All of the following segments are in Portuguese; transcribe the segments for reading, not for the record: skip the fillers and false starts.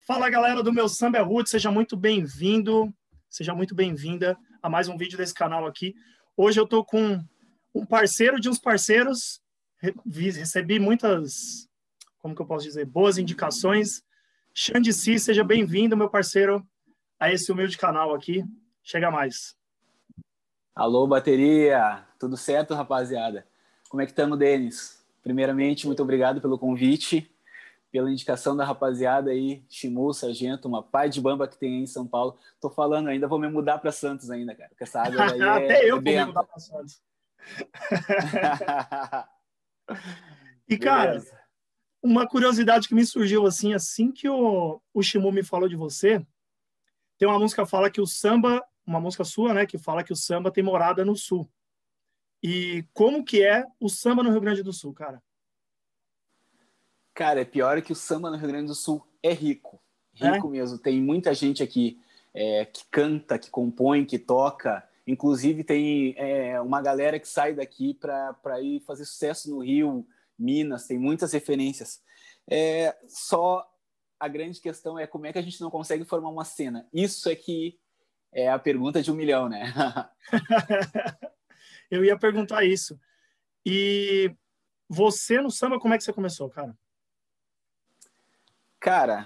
Fala, galera do meu Samba é Roots, seja muito bem-vindo, seja muito bem-vinda a mais um vídeo desse canal aqui. Hoje eu tô com um parceiro de uns parceiros, recebi muitas, como que eu posso dizer, boas indicações. Xande Si, seja bem-vindo, meu parceiro, a esse humilde canal aqui. Chega mais. Alô, bateria! Tudo certo, rapaziada? Como é que estamos, Denis? Primeiramente, muito obrigado pelo convite, pela indicação da rapaziada aí, Shimu, Sargento, uma pai de bamba que tem aí em São Paulo. Tô falando ainda, vou me mudar para Santos ainda, cara, porque essa água aí Até eu é vou me mudar benta. para Santos. E, cara, Beleza. uma curiosidade que me surgiu assim que o Shimu me falou de você, tem uma música que fala que o samba, uma música sua, né, que fala que o samba tem morada no Sul. E como que é o samba no Rio Grande do Sul, cara? Cara, é pior que o samba no Rio Grande do Sul é rico. É? Rico mesmo. Tem muita gente aqui que canta, que compõe, que toca. Inclusive tem uma galera que sai daqui para ir fazer sucesso no Rio, Minas. Tem muitas referências. Só a grande questão é como é que a gente não consegue formar uma cena. Isso é que é a pergunta de 1 milhão, né? Eu ia perguntar isso. E você no samba, como é que você começou, cara? Cara,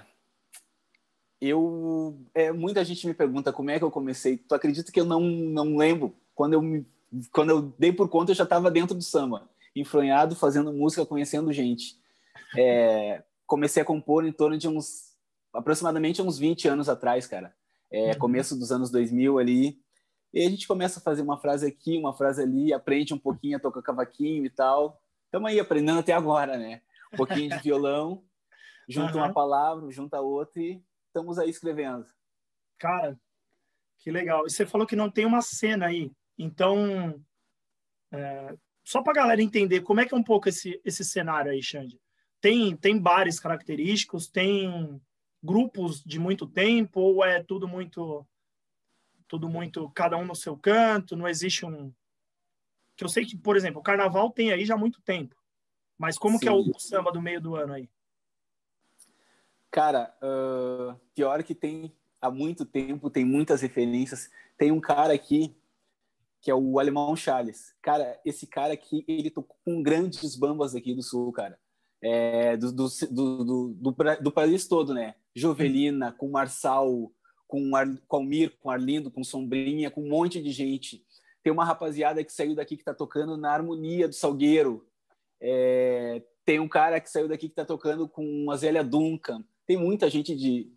muita gente me pergunta como é que eu comecei. Tu acredita que eu não lembro? Quando eu dei por conta, eu já estava dentro do samba, enfronhado, fazendo música, conhecendo gente. Comecei a compor em torno de aproximadamente uns 20 anos atrás, cara. Começo dos anos 2000 ali. E a gente começa a fazer uma frase aqui, uma frase ali, aprende um pouquinho a tocar cavaquinho e tal. Estamos aí aprendendo até agora, né? Um pouquinho de violão, junta uma Uhum. palavra, junta outra e estamos aí escrevendo. Cara, que legal. E você falou que não tem uma cena aí. Então, só para a galera entender como é que é um pouco esse cenário aí, Xande. Tem bares característicos, tem grupos de muito tempo, ou é tudo muito, cada um no seu canto, não existe um... Que eu sei que, por exemplo, o carnaval tem aí já há muito tempo, mas como que é Sim. o samba do meio do ano aí? Cara, pior que tem há muito tempo, tem muitas referências. Tem um cara aqui que é o Alemão Charles. Cara, esse cara aqui, ele tocou com grandes bambas aqui do Sul, cara. Do país todo, né? Jovelina, com Marçal, com Almir, com Arlindo, com Sombrinha, com um monte de gente. Tem uma rapaziada que saiu daqui que tá tocando na Harmonia do Salgueiro. Tem um cara que saiu daqui que tá tocando com a Zélia Duncan. Tem muita gente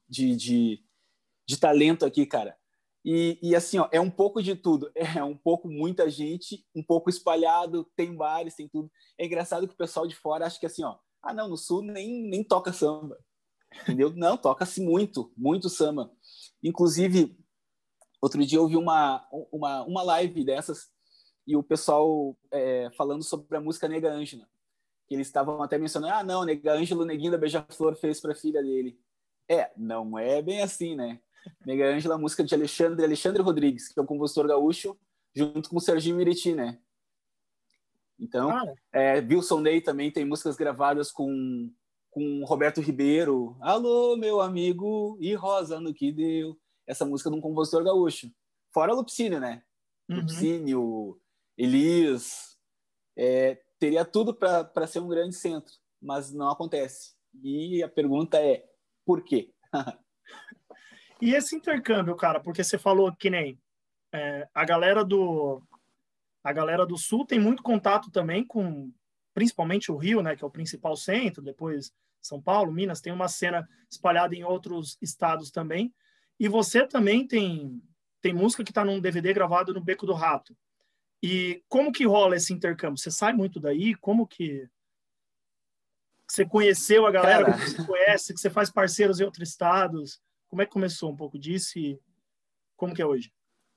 de talento aqui, cara. E assim, ó, é um pouco de tudo. É um pouco muita gente, um pouco espalhado, tem bares, tem tudo. É engraçado que o pessoal de fora acha que assim, ó, não, no Sul nem toca samba, entendeu? Não, toca-se muito, muito samba. Inclusive, outro dia eu vi uma live dessas e o pessoal falando sobre a música Nega Ângela, que eles estavam até mencionando, não, Nega Ângela, o Neguinho da Beija-Flor fez para a filha dele. Não é bem assim, né? Nega Ângela, a música de Alexandre Rodrigues, que é um compositor gaúcho, junto com o Serginho Miriti, né? Então, Cara, Wilson Ney também tem músicas gravadas com Roberto Ribeiro. Alô, meu amigo, e Rosa no que deu. Essa música de um compositor gaúcho. Fora Lupicínio, né? uhum. Lupicínio, Elis. Teria tudo para ser um grande centro, mas não acontece. E a pergunta é, por quê? E esse intercâmbio, cara, porque você falou que nem a galera do Sul tem muito contato também com, principalmente o Rio, né, que é o principal centro, depois São Paulo, Minas, tem uma cena espalhada em outros estados também. E você também tem música que está num DVD gravado no Beco do Rato. E como que rola esse intercâmbio? Você sai muito daí? Como que você conheceu a galera que Cara, você conhece, que você faz parceiros em outros estados? Como é que começou um pouco disso e como que é hoje?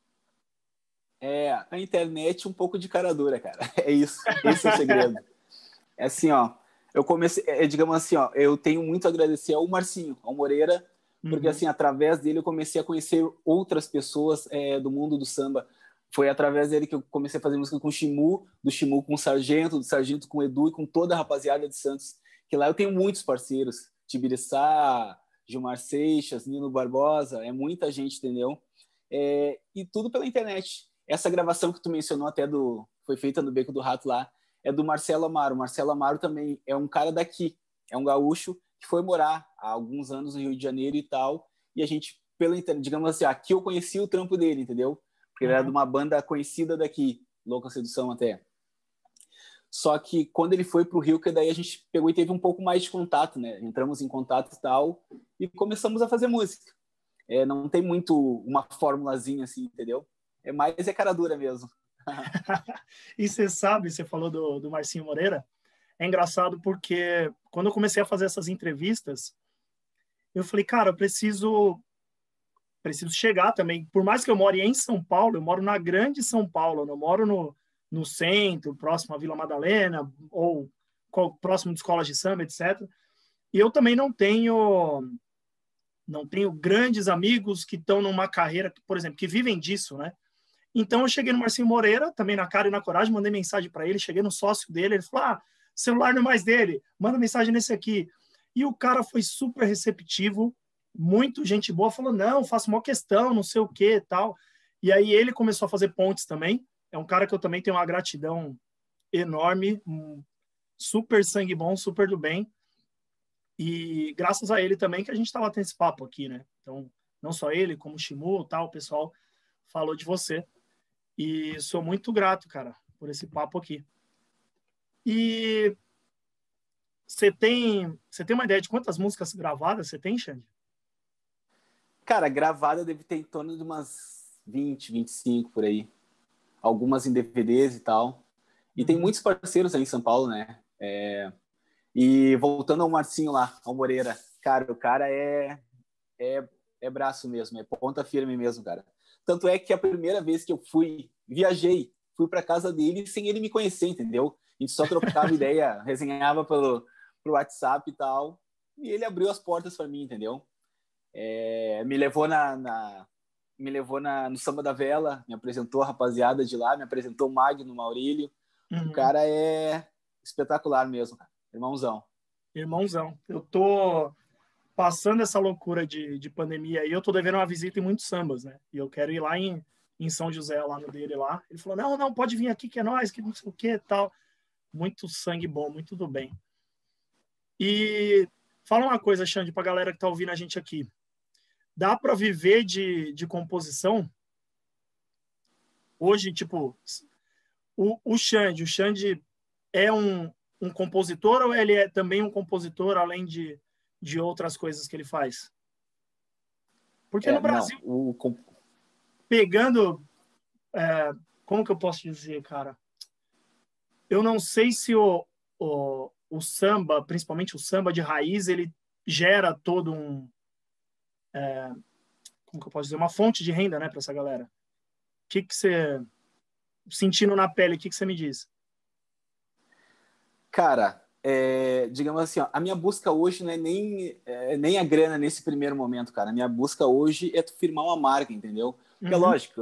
a internet um pouco de cara dura, cara. É isso. Esse é o segredo. É assim, ó. Eu comecei, digamos assim, ó. Eu tenho muito a agradecer ao Marcinho, ao Moreira, porque Uhum. assim, através dele eu comecei a conhecer outras pessoas do mundo do samba. Foi através dele que eu comecei a fazer música com o Shimu, do Shimu com o Sargento, do Sargento com o Edu e com toda a rapaziada de Santos. Que lá eu tenho muitos parceiros. Tibiriçá, Gilmar Seixas, Nino Barbosa, é muita gente, entendeu? E tudo pela internet. Essa gravação que tu mencionou até foi feita no Beco do Rato lá, é do Marcelo Amaro. O Marcelo Amaro também é um cara daqui, é um gaúcho que foi morar há alguns anos no Rio de Janeiro e tal, e a gente, pela internet, digamos assim, aqui eu conheci o trampo dele, entendeu? Porque ele era de uma banda conhecida daqui, Louca Sedução até. Só que quando ele foi pro Rio, que daí a gente pegou e teve um pouco mais de contato, né? Entramos em contato e tal, e começamos a fazer música. Não tem muito uma formulazinha assim, entendeu? Mais cara dura mesmo. E você sabe, você falou do Marcinho Moreira, é engraçado porque quando eu comecei a fazer essas entrevistas, eu falei, cara, eu preciso chegar também. Por mais que eu more em São Paulo, eu moro na grande São Paulo, eu não moro no centro, próximo à Vila Madalena, ou próximo de escolas de samba, etc. E eu também não tenho grandes amigos que estão numa carreira, por exemplo, que vivem disso, né? Então eu cheguei no Marcinho Moreira, também na cara e na coragem, mandei mensagem para ele, cheguei no sócio dele, ele falou, celular não é mais dele, manda mensagem nesse aqui. E o cara foi super receptivo, muito gente boa, falou, não, faço uma questão, não sei o que tal. E aí ele começou a fazer pontes também, é um cara que eu também tenho uma gratidão enorme, super sangue bom, super do bem. E graças a ele também que a gente estava tendo esse papo aqui, né? Então, não só ele, como o Shimu, tal, o pessoal falou de você. E sou muito grato, cara, por esse papo aqui. E você tem uma ideia de quantas músicas gravadas você tem, Xande? Cara, gravada deve ter em torno de umas 20, 25 por aí. Algumas em DVDs e tal. E tem muitos parceiros aí em São Paulo, né? E voltando ao Marcinho lá, ao Moreira. Cara, o cara é braço mesmo, é ponta firme mesmo, cara. Tanto é que a primeira vez que eu fui para casa dele sem ele me conhecer, entendeu? A gente só trocava ideia, resenhava pro WhatsApp e tal. E ele abriu as portas para mim, entendeu? Me levou no Samba da Vela, me apresentou a rapaziada de lá, me apresentou o Magno, Maurílio. O cara é espetacular mesmo, cara. Irmãozão. Irmãozão. Eu tô passando essa loucura de pandemia aí, eu tô devendo uma visita em muitos sambas, né? E eu quero ir lá em São José, lá no dele lá. Ele falou, não, pode vir aqui que é nós, que não sei o que tal. Muito sangue bom, muito do bem. E fala uma coisa, Xande, pra galera que tá ouvindo a gente aqui. Dá para viver de composição? Hoje, tipo, o Xande é um compositor ou ele é também um compositor além de outras coisas que ele faz? Porque no Brasil, pegando, como que eu posso dizer, cara? Eu não sei se o samba, principalmente o samba de raiz, ele gera todo como que eu posso dizer, uma fonte de renda, né, para essa galera. O que você, sentindo na pele, o que você me diz? Cara, digamos assim, ó, a minha busca hoje não é nem a grana nesse primeiro momento, cara. A minha busca hoje é tu firmar uma marca, entendeu? Porque é lógico,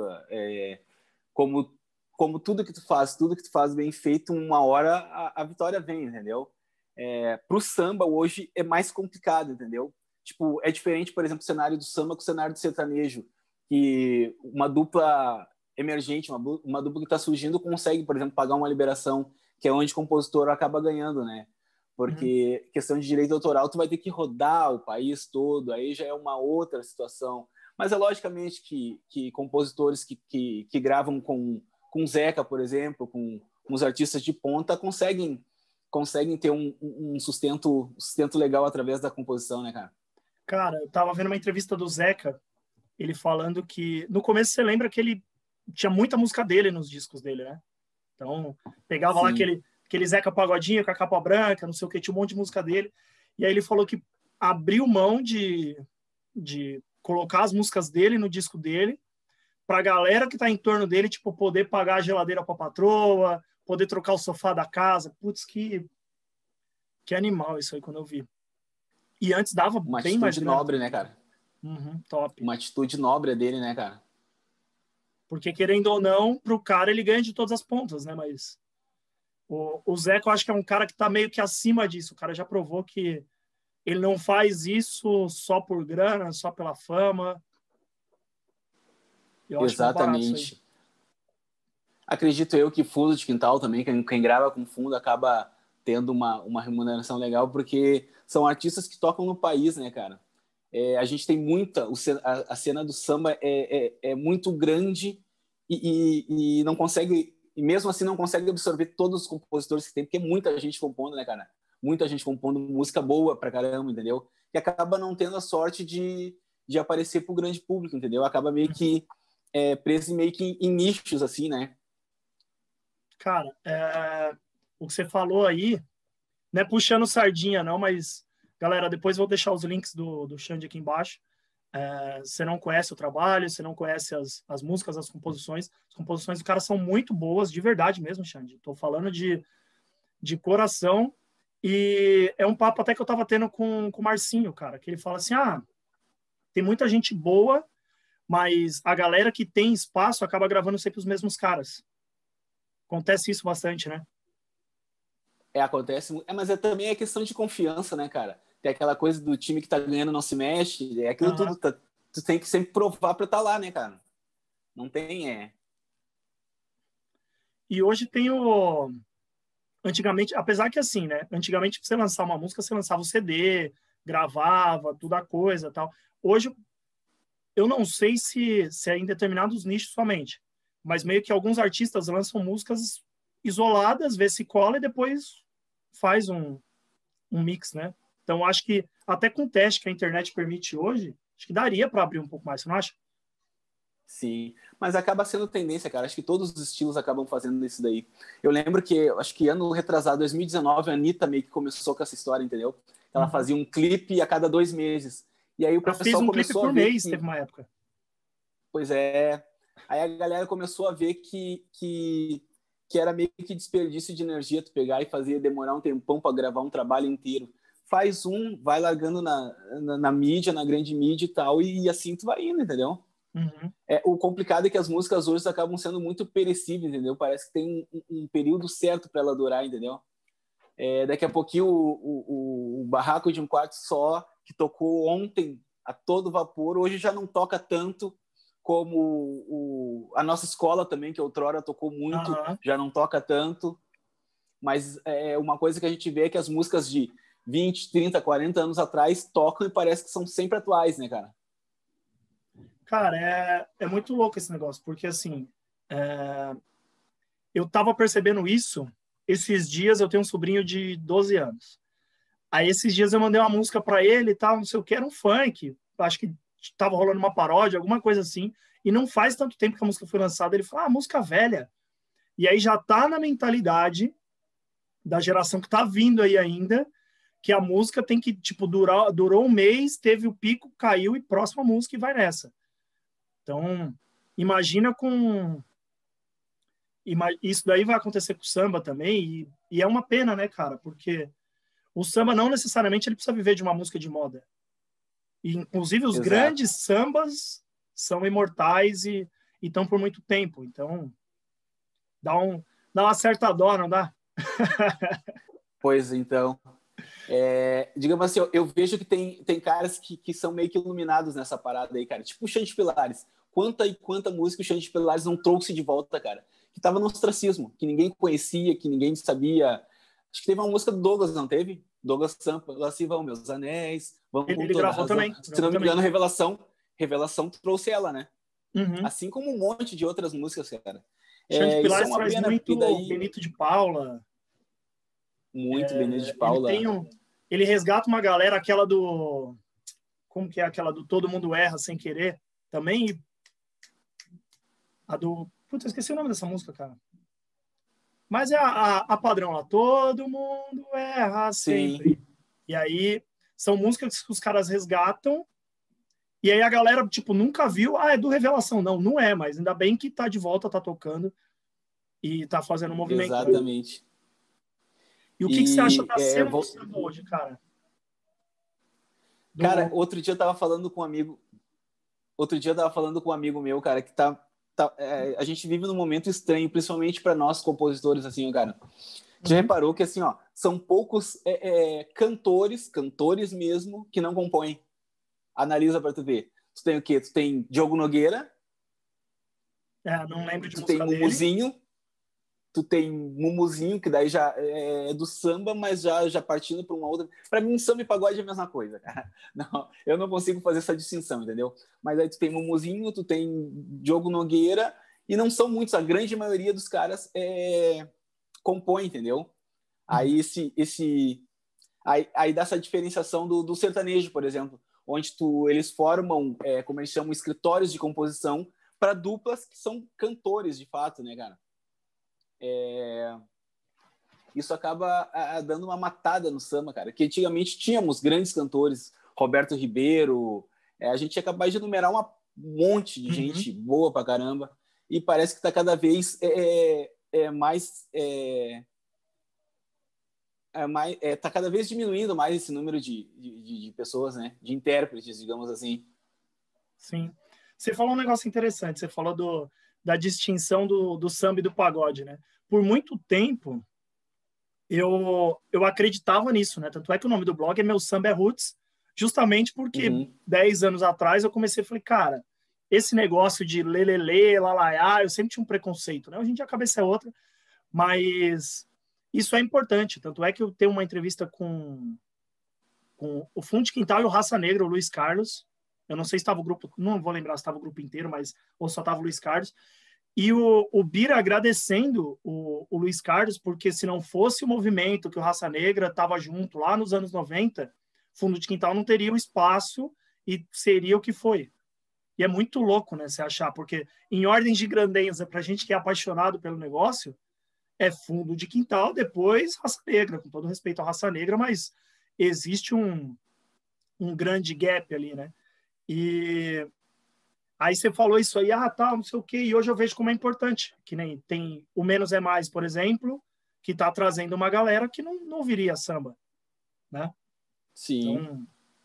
como tudo que tu faz bem feito, uma hora a vitória vem, entendeu? Pro samba hoje é mais complicado, entendeu? Tipo, é diferente, por exemplo, o cenário do samba com o cenário do sertanejo, que uma dupla emergente, uma dupla que está surgindo consegue, por exemplo, pagar uma liberação, que é onde o compositor acaba ganhando, né? Porque questão de direito autoral, tu vai ter que rodar o país todo, aí já é uma outra situação. Mas é logicamente que compositores que gravam com Zeca, por exemplo, com os artistas de ponta, conseguem ter um sustento legal através da composição, né, cara? Cara, eu tava vendo uma entrevista do Zeca, ele falando que no começo você lembra que ele tinha muita música dele nos discos dele, né? Então, pegava Sim. lá aquele Zeca Pagodinho com a capa branca, não sei o que, tinha um monte de música dele. E aí ele falou que abriu mão de colocar as músicas dele no disco dele, pra galera que tá em torno dele, tipo, poder pagar a geladeira pra patroa, poder trocar o sofá da casa. Putz, que animal isso aí quando eu vi. E antes dava uma bem mais atitude grana. nobre, né, cara? Top. Uma atitude nobre dele, né, cara? Porque, querendo ou não, pro cara ele ganha de todas as pontas, né? Mas o Zeca, eu acho que é um cara que tá meio que acima disso. O cara já provou que ele não faz isso só por grana, só pela fama. Eu acho muito barato isso aí. Exatamente. Acredito eu que fundo de quintal também, quem grava com fundo acaba tendo uma remuneração legal, porque são artistas que tocam no país, né, cara? A gente tem muita... A cena do samba é muito grande e não consegue... E mesmo assim não consegue absorver todos os compositores que tem, porque é muita gente compondo, né, cara? Muita gente compondo música boa pra caramba, entendeu? E acaba não tendo a sorte de aparecer pro grande público, entendeu? Acaba meio que preso meio que em nichos, assim, né? Cara, o que você falou aí, não é puxando sardinha, não, mas, galera, depois eu vou deixar os links do Xande aqui embaixo. Você não conhece o trabalho, você não conhece as músicas, as composições do cara são muito boas, de verdade mesmo, Xande. Estou falando de coração. E é um papo até que eu estava tendo com o Marcinho, cara, que ele fala assim, tem muita gente boa, mas a galera que tem espaço acaba gravando sempre os mesmos caras. Acontece isso bastante, né? Acontece, mas também é questão de confiança, né, cara? Tem aquela coisa do time que tá ganhando não se mexe, aquilo tudo, tu tem que sempre provar pra estar lá, né, cara? Não tem, E hoje tem o... Antigamente, apesar que assim, né? Antigamente, pra você lançar uma música, você lançava o CD, gravava, tudo a coisa tal. Hoje, eu não sei se é em determinados nichos somente, mas meio que alguns artistas lançam músicas isoladas, vê se cola e depois faz um mix, né? Então, acho que até com o teste que a internet permite hoje, acho que daria para abrir um pouco mais, você não acha? Sim, mas acaba sendo tendência, cara. Acho que todos os estilos acabam fazendo isso daí. Eu lembro que, acho que ano retrasado, 2019, a Anitta meio que começou com essa história, entendeu? Ela fazia um clipe a cada 2 meses. E aí o Ela fez pessoal um clipe começou a por ver mês, que... teve uma época. Pois é. Aí a galera começou a ver que era meio que desperdício de energia tu pegar e fazer demorar um tempão para gravar um trabalho inteiro. Faz vai largando na mídia, na grande mídia e tal, e assim tu vai indo, entendeu? Uhum. O complicado é que as músicas hoje acabam sendo muito perecíveis, entendeu? Parece que tem um período certo para ela durar, entendeu? Daqui a pouquinho o Barraco de um Quarto Só, que tocou ontem a todo vapor, hoje já não toca tanto como a nossa escola também, que outrora tocou muito, já não toca tanto. Mas uma coisa que a gente vê é que as músicas de 20, 30, 40 anos atrás tocam e parece que são sempre atuais, né, cara? Cara, é muito louco esse negócio, porque assim, eu tava percebendo isso esses dias. Eu tenho um sobrinho de 12 anos. Aí esses dias eu mandei uma música para ele e tal, não sei o que, era um funk, acho que tava rolando uma paródia, alguma coisa assim, e não faz tanto tempo que a música foi lançada. Ele falou, música velha. E aí já tá na mentalidade da geração que tá vindo aí ainda, que a música tem que, tipo, durou um mês, teve o pico, caiu e próxima música e vai nessa. Então, imagina com... Isso daí vai acontecer com o samba também, e é uma pena, né, cara? Porque o samba não necessariamente ele precisa viver de uma música de moda. E, inclusive, os Exato. grandes sambas são imortais e estão por muito tempo. Então, dá uma certa dó, não dá? Pois então. Digamos assim, eu vejo que tem caras que são meio que iluminados nessa parada aí, cara. Tipo o Xande Pilares. Quanta e quanta música o Xande Pilares não trouxe de volta, cara. Que tava no ostracismo, que ninguém conhecia, que ninguém sabia. Acho que teve uma música do Douglas, não teve? Douglas Sampa, lá se vão meus anéis, vão com Ele toda gravou razão. também. Se não me engano, Revelação trouxe ela, né? Uhum. Assim como um monte de outras músicas, cara. Xande Isso é Pilares uma traz pena, porque muito daí Benito de Paula. muito Benito de Ele Paula. tem ele resgata uma galera, aquela do... Como que é aquela do Todo Mundo Erra Sem Querer? Também. A do... Putz, eu esqueci o nome dessa música, cara. Mas é a padrão lá. Todo mundo erra Sim, sempre. E aí, são músicas que os caras resgatam. E aí a galera, tipo, nunca viu. É do Revelação. Não, não é, mas ainda bem que tá de volta, tá tocando e tá fazendo um movimento, né? exatamente. E o que você acha E da cena do samba hoje, cara? cara, Do... outro dia eu tava falando com um amigo, meu, cara, que a gente vive num momento estranho, principalmente para nós compositores, assim, cara. Já reparou que, assim, ó, são poucos cantores mesmo, que não compõem. Analisa pra tu ver. Tu tem o quê? Tu tem Diogo Nogueira, Não lembro de tu tem música dele. Mumuzinho, que daí já é do samba, mas já partindo para uma outra. Para mim, samba e pagode é a mesma coisa, cara. Não, eu não consigo fazer essa distinção, entendeu? Mas aí tu tem Mumuzinho, tu tem Diogo Nogueira, e não são muitos, a grande maioria dos caras compõe, entendeu? Aí aí dá essa diferenciação do sertanejo, por exemplo, onde eles formam, como eles chamam, escritórios de composição para duplas que são cantores, de fato, né, cara? Isso acaba dando uma matada no samba, cara, que antigamente tínhamos grandes cantores, Roberto Ribeiro, a gente é capaz de enumerar um monte de gente boa pra caramba, e parece que tá cada vez mais tá cada vez diminuindo mais esse número de pessoas, né, de intérpretes, digamos assim. Sim. Você falou um negócio interessante, você falou da distinção do samba e do pagode, né? Por muito tempo, eu acreditava nisso, né? Tanto é que o nome do blog é Meu Samba é Roots, justamente porque 10 anos atrás eu comecei a falar, cara, esse negócio de lelele, lalaiá, eu sempre tinha um preconceito, né? Hoje em dia a cabeça é outra, mas isso é importante. Tanto é que eu tenho uma entrevista com o Fundo de Quintal e o Raça Negra, o Luiz Carlos. Eu não sei se estava o grupo, não vou lembrar se estava o grupo inteiro, mas ou só estava o Luiz Carlos. E o Bira agradecendo o Luiz Carlos, porque se não fosse o movimento que o Raça Negra estava junto lá nos anos 90, Fundo de Quintal não teria o espaço e seria o que foi. E é muito louco, né, você achar, porque em ordem de grandeza, para a gente que é apaixonado pelo negócio, é Fundo de Quintal, depois Raça Negra, com todo respeito à Raça Negra, mas existe um grande gap ali, né? E aí você falou isso aí, tá, não sei o quê, e hoje eu vejo como é importante, que nem tem o Menos é Mais, por exemplo, que está trazendo uma galera que não ouviria samba, né? Sim. Então,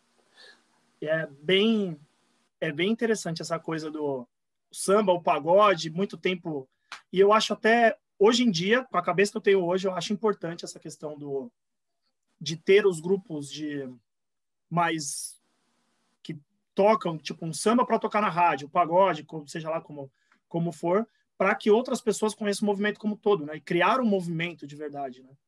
é bem interessante essa coisa do samba, o pagode, muito tempo, e eu acho até, hoje em dia, com a cabeça que eu tenho hoje, eu acho importante essa questão de ter os grupos de mais que tocam tipo um samba para tocar na rádio, pagode, seja lá como for, para que outras pessoas conheçam o movimento como todo, né? E criar um movimento de verdade, né?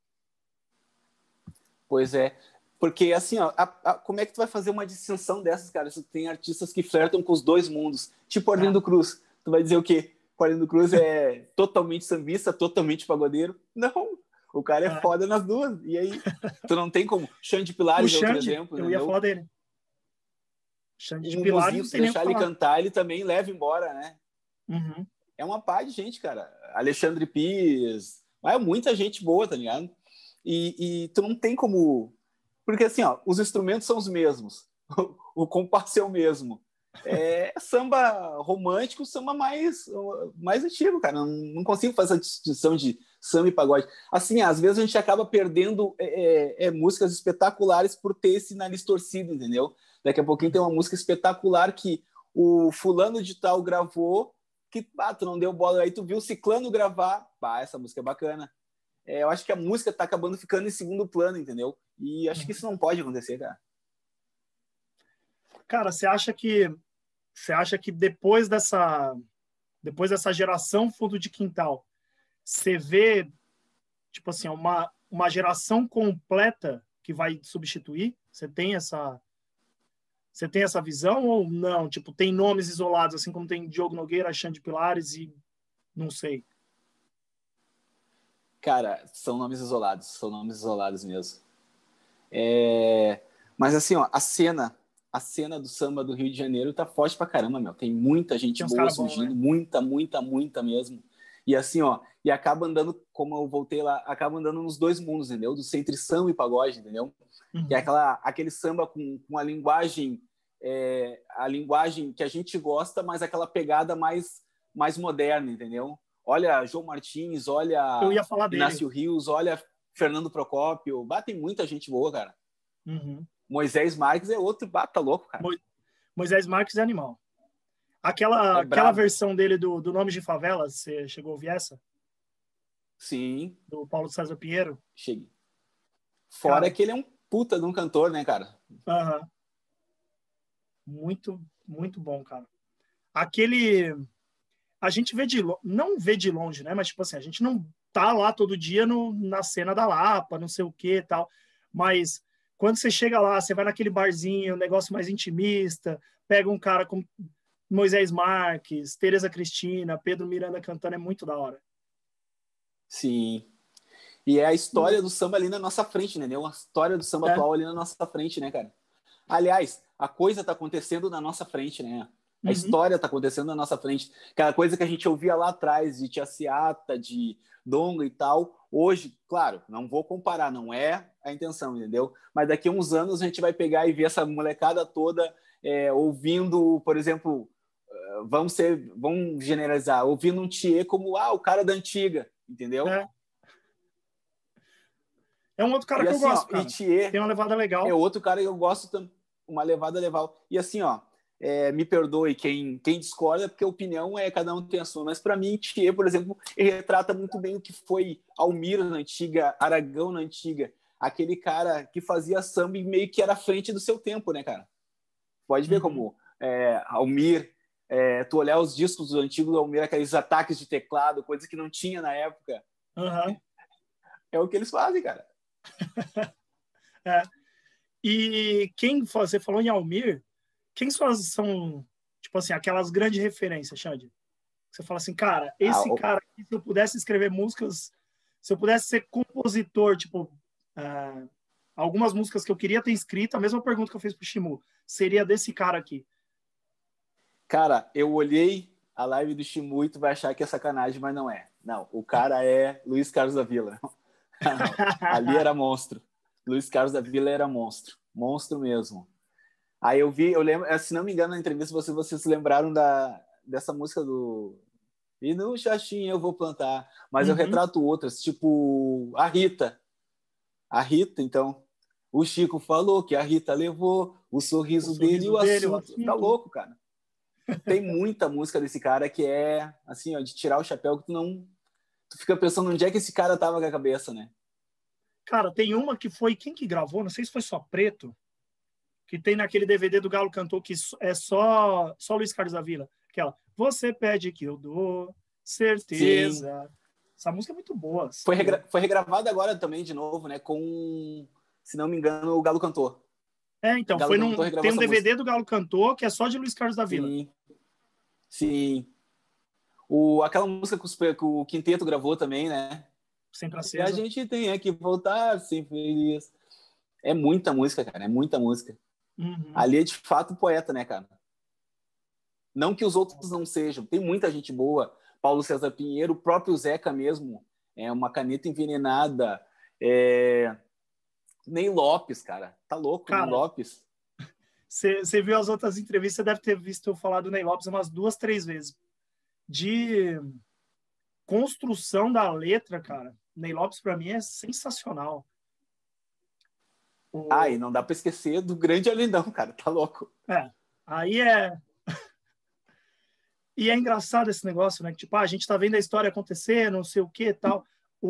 Pois é. Porque, assim, ó, como é que tu vai fazer uma distinção dessas, cara? Se tu tem artistas que flertam com os dois mundos, tipo Arlindo Cruz. Tu vai dizer o quê? O Arlindo Cruz é totalmente sambista, totalmente pagodeiro? Não, o cara é foda nas duas. E aí, tu não tem como. Xande Pilares é outro exemplo, eu ia falar dele. Xande de Um Pilares, músico, não se tem nem o que deixar ele falar. cantar, ele também leva embora, né? É uma pá de gente, cara. Alexandre Pires, muita gente boa, tá ligado? E tu não tem como... Porque, assim, ó, os instrumentos são os mesmos. O compasso é o mesmo. É samba romântico, samba mais antigo, cara. Não consigo fazer essa distinção de samba e pagode. Assim, às vezes a gente acaba perdendo músicas espetaculares por ter esse nariz torcido, entendeu? Daqui a pouquinho tem uma música espetacular que o fulano de tal gravou, que tu não deu bola, aí tu viu o ciclano gravar, essa música é bacana. Eu acho que a música tá acabando ficando em segundo plano, entendeu? E acho que isso não pode acontecer, cara. Cara, você acha que depois dessa geração Fundo de Quintal, você vê, tipo assim, uma geração completa que vai substituir? Você tem essa visão ou não? Tipo, tem nomes isolados, assim como tem Diogo Nogueira, Xande Pilares e não sei. Cara, são nomes isolados mesmo. Mas assim, ó, a cena do samba do Rio de Janeiro tá forte pra caramba, meu. Tem muita gente Tem uns boa caras bons, surgindo, né? muita mesmo. E assim, ó, e acaba andando, como eu voltei lá, acaba andando nos dois mundos, entendeu? Do centro samba e pagode, entendeu? Que é aquele samba com a linguagem que a gente gosta, mas aquela pegada mais moderna, entendeu? Olha João Martins, Eu olha ia falar dele. Inácio Rios, olha Fernando Procópio, tem muita gente boa, cara. Moisés Marques é outro, tá louco, cara. Moisés Marques é animal. Aquela versão dele do Nomes de Favela, você chegou a ouvir essa? Sim. do Paulo César Pinheiro. Cheguei. Fora Cara, que ele é um puta de um cantor, né, cara? aham. Muito, muito bom, cara. Aquele. A gente vê não vê de longe, né? Mas, tipo assim, a gente não tá lá todo dia na cena da Lapa, não sei o que e tal. Mas quando você chega lá, você vai naquele barzinho, um negócio mais intimista, pega um cara como Moisés Marques, Tereza Cristina, Pedro Miranda cantando, é muito da hora. Sim. E é a história do samba ali na nossa frente, né? A história do samba É. atual ali na nossa frente, né, cara? Aliás, a coisa tá acontecendo na nossa frente, né? A Uhum. história tá acontecendo na nossa frente. Aquela coisa que a gente ouvia lá atrás, de Tia Seata, de Donga e tal. Hoje, claro, não vou comparar, não é a intenção, entendeu? Mas daqui a uns anos a gente vai pegar e ver essa molecada toda ouvindo, por exemplo, vamos generalizar, ouvindo um Thier como o cara da antiga, entendeu? É. É um outro cara E que eu assim, ó, gosto, e cara. Tem Thier uma levada é legal. outro cara que eu gosto também, uma levada legal. E assim, ó, me perdoe quem discorda, porque a opinião cada um tem a sua. Mas para mim, Thier, por exemplo, ele retrata muito bem o que foi Almir na antiga, Aragão na antiga. Aquele cara que fazia samba e meio que era à frente do seu tempo, né, cara? Pode ver Uhum. como Almir, tu olhar os discos do antigo Almir, aqueles ataques de teclado, coisas que não tinha na época. Uhum. É o que eles fazem, cara. É. E você falou em Almir, quem são, tipo assim, aquelas grandes referências, Xande? Você fala assim, cara, esse cara aqui, se eu pudesse escrever músicas, se eu pudesse ser compositor, tipo, algumas músicas que eu queria ter escrito, a mesma pergunta que eu fiz pro Shimu, seria desse cara aqui. Cara, eu olhei a live do Shimu e tu vai achar que é sacanagem, mas não é. Não, o cara é Luiz Carlos da Vila. Não, ali era monstro. Luiz Carlos da Vila era monstro. Monstro mesmo. Aí eu lembro, se não me engano, na entrevista vocês lembraram dessa música do E no Xaxim eu vou plantar. Mas eu Uhum. retrato outras, tipo a Rita. A Rita, então. O Chico falou que a Rita levou o O sorriso dele e sorriso o dele, o assunto. Tá assunto. louco, cara. Tem muita música desse cara que é, assim, ó, de tirar o chapéu que tu não... Tu fica pensando onde é que esse cara tava com a cabeça, né? Cara, tem uma que foi, quem que gravou? Não sei se foi só Preto, que tem naquele DVD do Galo Cantor, que é só Luiz Carlos da Vila. Aquela, você pede que eu dou, Sim. certeza. Essa música é muito boa, você Foi, é louco. foi regravada agora também, de novo, né? Com, se não me engano, o Galo Cantor. Então, Galo Cantor tem regravou um essa música. DVD do Galo Cantor que é só de Luiz Carlos da Vila. Sim, sim. Aquela música que o Quinteto gravou também, né? Sempre E a acesa. gente tem que voltar sem feliz. É muita música, cara. É muita música. Uhum. Ali é de fato poeta, né, cara? Não que os outros não sejam. Tem muita gente boa. Paulo César Pinheiro, o próprio Zeca mesmo. É uma caneta envenenada. Ney Lopes, cara. Tá louco, Ney Cara, Lopes. você viu as outras entrevistas, você deve ter visto eu falar do Ney Lopes umas 2, 3 vezes. De construção da letra, cara, Ney Lopes para mim é sensacional. E não dá pra esquecer do grande Arlindão, cara. Tá louco. Aí é. E é engraçado esse negócio, né? Que, tipo, a gente tá vendo a história acontecer, não sei o que e tal.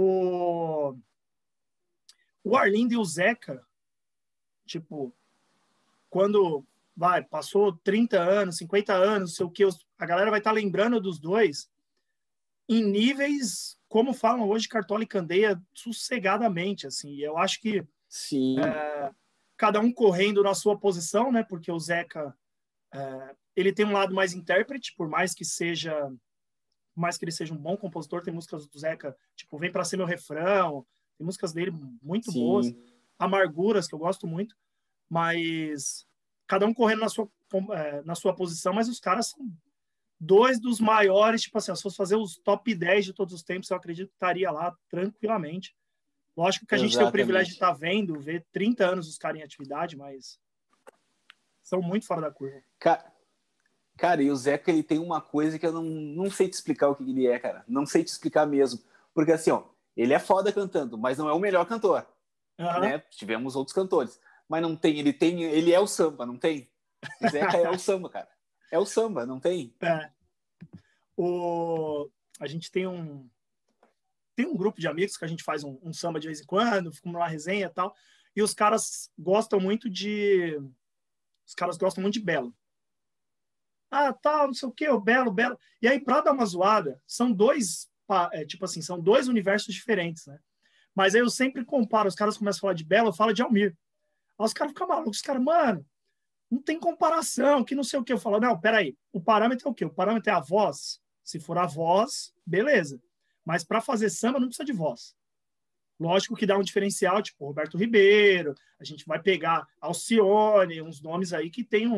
O Arlindo e o Zeca, tipo, quando passou 30 anos, 50 anos, não sei o que, a galera vai estar lembrando dos dois em níveis, como falam hoje, Cartola e Candeia, sossegadamente, assim. E eu acho que Sim, cada um correndo na sua posição, né? Porque o Zeca, ele tem um lado mais intérprete, por mais que ele seja um bom compositor, tem músicas do Zeca, tipo, Vem Pra Ser Meu Refrão, tem músicas dele muito boas, sim. Amarguras, que eu gosto muito, mas cada um correndo na sua posição, mas os caras são dois dos maiores, tipo assim, se fosse fazer os top 10 de todos os tempos, eu acredito que estaria lá tranquilamente. Lógico que a gente tem o privilégio de Exatamente. estar vendo, ver 30 anos os caras em atividade, mas são muito fora da curva. Cara, e o Zeca, ele tem uma coisa que eu não sei te explicar o que ele é, cara. Não sei te explicar mesmo. Porque assim, ó, ele é foda cantando, mas não é o melhor cantor, Uhum. né? Tivemos outros cantores. Mas não tem, ele é o samba, não tem? O Zeca é o samba, cara. É o samba, não tem? É. A gente tem tem um grupo de amigos que a gente faz um samba de vez em quando, ficamos numa resenha e tal, e os caras gostam muito de... Os caras gostam muito de Belo. Ah, tal, não sei o quê, o Belo, Belo. E aí, pra dar uma zoada, são dois, tipo assim, são dois universos diferentes, né? Mas aí eu sempre comparo, os caras começam a falar de Belo, eu falo de Almir. Aí os caras ficam malucos, os caras, mano, não tem comparação, que não sei o quê. Eu falo, não, peraí, o parâmetro é o quê? O parâmetro é a voz. Se for a voz, beleza. Mas para fazer samba não precisa de voz. Lógico que dá um diferencial, tipo Roberto Ribeiro, a gente vai pegar Alcione, uns nomes aí que tem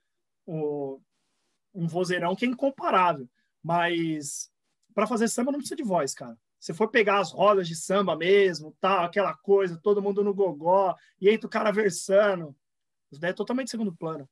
um vozeirão que é incomparável. Mas para fazer samba não precisa de voz, cara. Se for pegar as rodas de samba mesmo, tal, aquela coisa, todo mundo no gogó, e aí o cara versando, isso daí é totalmente segundo plano.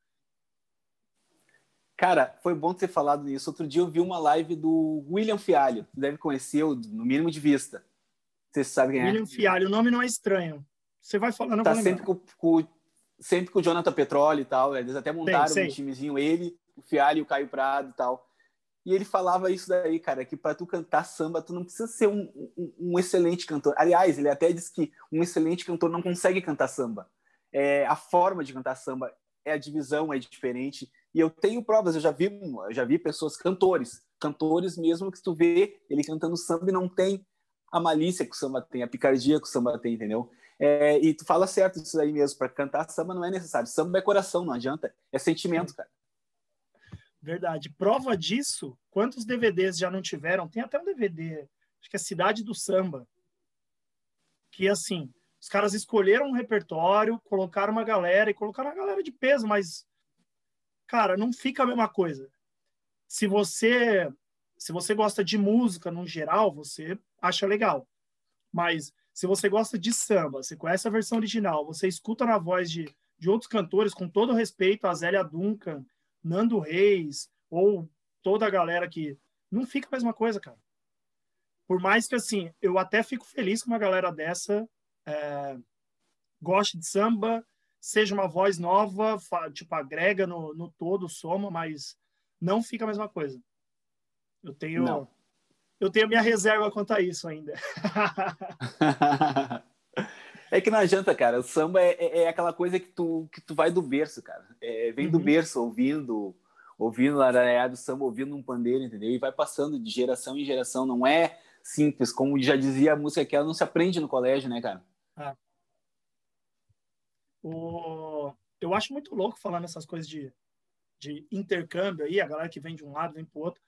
Cara, foi bom ter falado nisso. Outro dia eu vi uma live do William Fialho. Você deve conhecer, no mínimo de vista. Você sabe quem é? William Fialho, o nome não é estranho. Você vai falando, eu Tá vou lembrar. sempre com o Jonathan Petrolli e tal. Eles até montaram Sei. um timezinho, ele, o Fialho e o Caio Prado e tal. E ele falava isso daí, cara, que para tu cantar samba, tu não precisa ser um excelente cantor. Aliás, ele até diz que um excelente cantor não consegue cantar samba. A forma de cantar samba, a divisão é diferente. E eu tenho provas, eu já vi pessoas, cantores mesmo, que tu vê ele cantando samba e não tem a malícia que o samba tem, a picardia que o samba tem, entendeu? E tu fala certo isso aí mesmo, para cantar samba não é necessário. Samba é coração, não adianta. É sentimento, cara. Verdade. Prova disso, quantos DVDs já não tiveram? Tem até um DVD, acho que é Cidade do Samba, que, assim, os caras escolheram um repertório, colocaram uma galera e colocaram uma galera de peso, mas, cara, não fica a mesma coisa. Se você gosta de música no geral, você acha legal. Mas se você gosta de samba, você conhece a versão original, você escuta na voz de outros cantores, com todo respeito a Zélia Duncan, Nando Reis, ou toda a galera que... Não fica a mesma coisa, cara. Por mais que, assim, eu até fico feliz que uma galera dessa goste de samba, seja uma voz nova, tipo, agrega no todo, soma, mas não fica a mesma coisa. Eu tenho minha reserva quanto a isso ainda. É que não adianta, cara. O samba é aquela coisa que tu vai do berço, cara. Vem do berço ouvindo Araiado Samba, ouvindo um pandeiro, entendeu? E vai passando de geração em geração. Não é simples, como já dizia a música, que ela não se aprende no colégio, né, cara? Eu acho muito louco falando essas coisas de intercâmbio aí, a galera que vem de um lado, vem pro outro.